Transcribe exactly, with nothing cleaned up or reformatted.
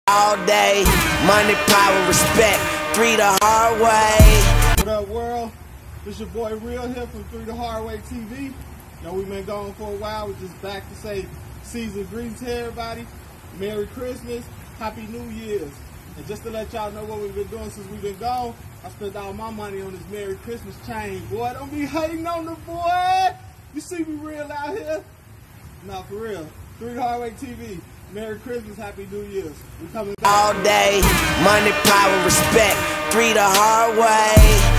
All day, money, power, respect, three the hard way. What up, world? This your boy Real here from three the Hard Way T V. You know, we've been gone for a while. We're just back to say season greetings to everybody. Merry Christmas, Happy New Year's. And just to let y'all know what we've been doing since we've been gone, I spent all my money on this Merry Christmas chain. Boy, don't be hating on the boy. You see me real out here? Nah, for real. three the Hard Way T V. Merry Christmas, Happy New Year's. We coming back all day, money, power, respect, three the hard way.